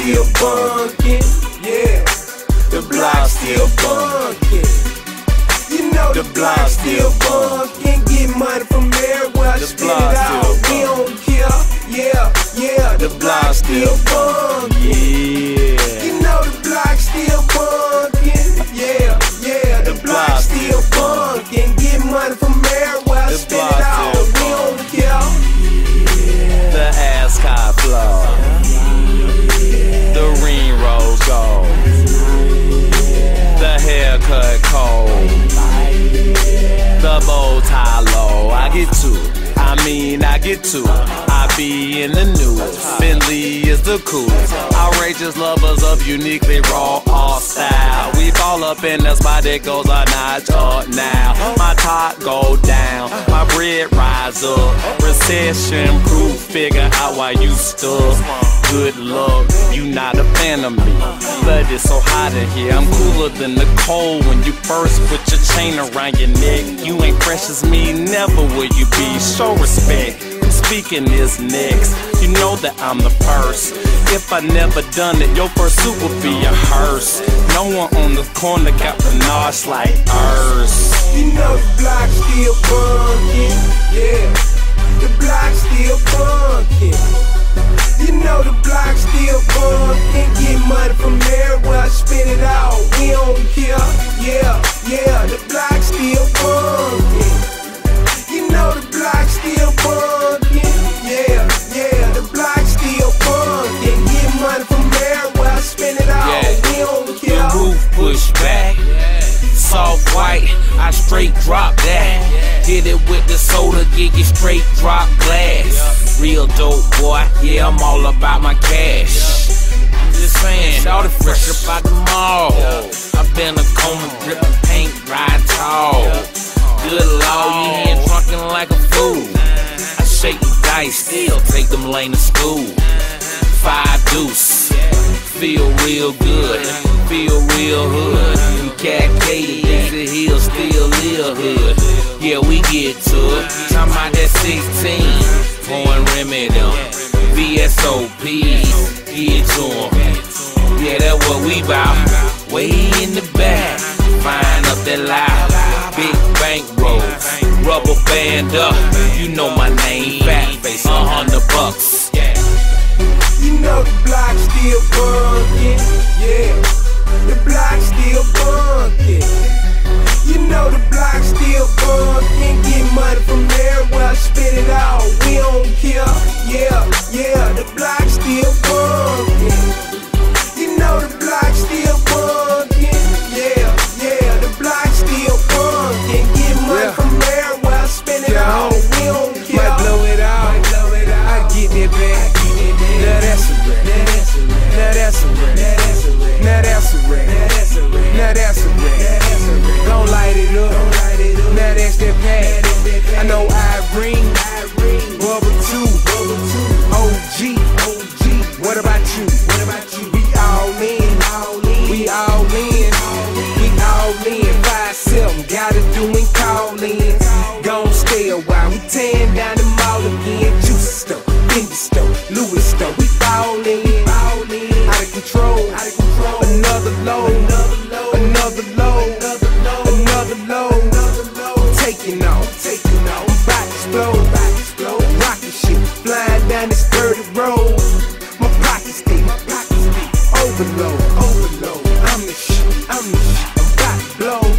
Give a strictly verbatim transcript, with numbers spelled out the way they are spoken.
still bunkin', yeah. The block still bunkin'. You know the block still bunkin'. Get money from everywhere, spit it out. We don't care, yeah, yeah. The block still bunkin', yeah. You know the block still bunkin', yeah, yeah. The block still bunkin'. Get money from everywhere, spit it out. We don't care. The ascot flow, the ring rolls gold, the haircut cold, the bow tie low. I get to, I mean I get to, I be in the news. Bentley is the coolest. Outrageous lovers of uniquely raw all style. We fall up in the spot that goes a notch up now. My top go down, my bread rise up. Recession proof, figure out why you stuck. Good luck, you not a fan of me. But it's so hot in here, I'm cooler than the cold. When you first put your chain around your neck, you ain't fresh as me, never will you be. Show respect, I'm speaking this next. You know that I'm the first. If I never done it, your pursuit would be a hearse. No one on the corner got panache like ours. You know the block still bunkin', yeah. The block still bunkin'. You know the block still bunkin'. Get money from everywhere, spit it out. We don't care, yeah, yeah. The block still bunkin'. You know the block still bunkin', yeah, yeah. The block still bunkin'. Get money from everywhere, spin it out. Yeah. We don't care. The roof push back, soft white, I straight drop that. Hit it with the soda, get you straight drop glass. Real dope boy, yeah, I'm all about my cash. I'm just saying, shawty fresh up out the mall. I've been a coma, drippin' paint, ride tall. Good law, you here drunken like a fool. I shake the dice, still take them lane to school. Five deuce, feel real good, feel real hood. You cat K, the hill still live hood. Yeah, we get to it. Talking about that sixteen, pouring Remy them. V S O Ps, get to them. Yeah, that's what we bout. Way in the back, fine up that loud. Big bank rolls, rubber band up. You know my name, fat face, a hundred bucks. You know the block still bunkin', yeah. The block still bunkin'. You know the block still bunkin'. Get money from everywhere, spit it out. We don't care, yeah, yeah. The block still bunkin'. You know the block still bunkin', yeah, yeah. The block still bunkin'. Get money Yeah. from everywhere, spin it Yeah, out. We don't care. Might blow it out, I get that back. Now that's a wrap. Now that's a wrap. Now that's a wrap. Now that's a wrap. Don't light it up. Now that's that pack. I know Irene, Bubba two, O G. What about you? We all in. We all in. We all in. Five seven, gotta do and call in. Gon' stay a while. We tearing down the mall again. Juice store, Fendi store, Louis store. We ballin', out of control. Another load, another load, another load. Taking off, I'm about to explode. Rocket shit, flying down this dirty road. My pockets deep, overload. I'm the shit, I'm the shit. I'm about to blow.